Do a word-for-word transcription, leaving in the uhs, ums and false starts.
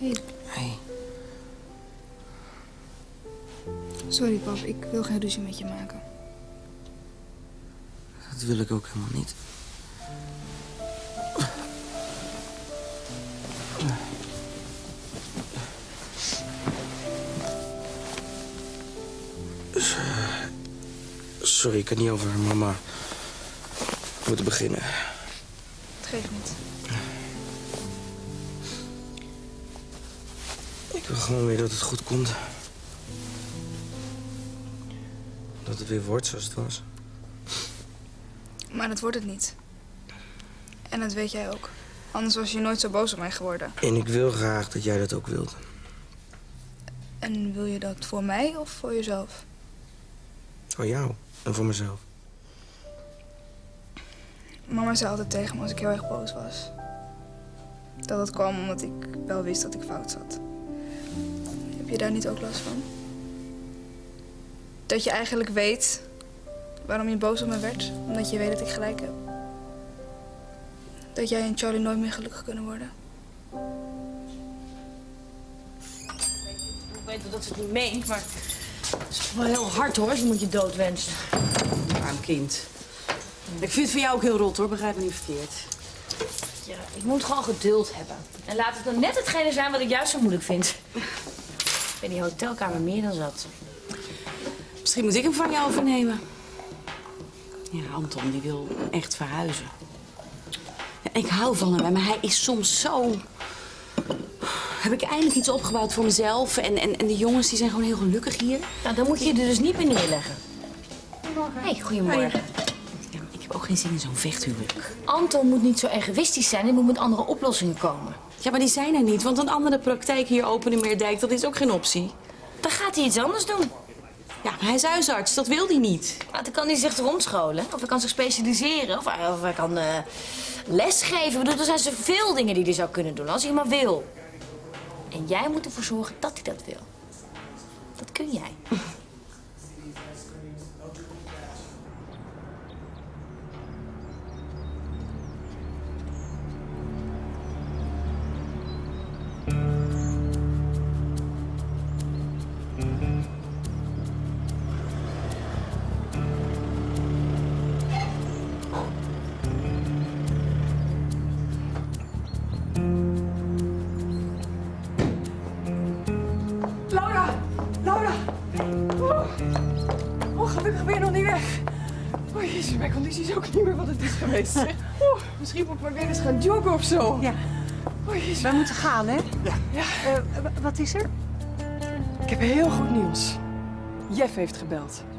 Hey. Hey. Sorry, pap. Ik wil geen ruzie met je maken. Dat wil ik ook helemaal niet. Sorry, ik kan niet over mama moeten beginnen. Het geeft niet. Ik wil gewoon weer dat het goed komt. Dat het weer wordt zoals het was. Maar dat wordt het niet. En dat weet jij ook. Anders was je nooit zo boos op mij geworden. En ik wil graag dat jij dat ook wilt. En wil je dat voor mij of voor jezelf? Voor jou en voor mezelf. Mama zei altijd tegen me als ik heel erg boos was. Dat het kwam omdat ik wel wist dat ik fout zat. Heb je daar niet ook last van? Dat je eigenlijk weet waarom je boos op me werd, omdat je weet dat ik gelijk heb. Dat jij en Charlie nooit meer gelukkig kunnen worden. Ik weet wel dat ze het niet meent, maar het is toch wel heel hard hoor, als iemand je dood wenst. Arm kind. Ik vind het voor jou ook heel rot hoor, begrijp me niet verkeerd. Ja, ik moet gewoon geduld hebben. En laat het dan net hetgene zijn wat ik juist zo moeilijk vind. Ik ben die hotelkamer meer dan zat. Misschien moet ik hem van jou overnemen. Ja, Anton, die wil echt verhuizen. Ja, ik hou van hem, maar hij is soms zo... Heb ik eindelijk iets opgebouwd voor mezelf en, en, en de jongens die zijn gewoon heel gelukkig hier. Nou, dan moet je je er dus niet bij neerleggen. Goedemorgen. Hey, goedemorgen. Ja, ik heb ook geen zin in zo'n vechthuwelijk. Anton moet niet zo egoïstisch zijn en moet met andere oplossingen komen. Ja, maar die zijn er niet, want een andere praktijk hier openen in Meerdijk, dat is ook geen optie. Dan gaat hij iets anders doen. Ja, maar hij is huisarts, dat wil hij niet. Nou, dan kan hij zich rondscholen, of hij kan zich specialiseren, of hij, of hij kan uh, lesgeven. Ik bedoel, er zijn zoveel dingen die hij zou kunnen doen, als hij maar wil. En jij moet ervoor zorgen dat hij dat wil. Dat kun jij. Laura! Laura! Oh, oh gelukkig ben je nog niet weg. Oh jezus, mijn conditie is ook niet meer wat het is geweest. Oh, misschien moet ik maar weer eens gaan joggen of zo. Ja. Oh jezus. Wij moeten gaan, hè? Ja. ja. Uh, wat is er? Ik heb heel goed nieuws. Jeff heeft gebeld.